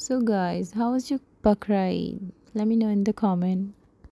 So guys, how was your bakra Eid? Let me know in the comment.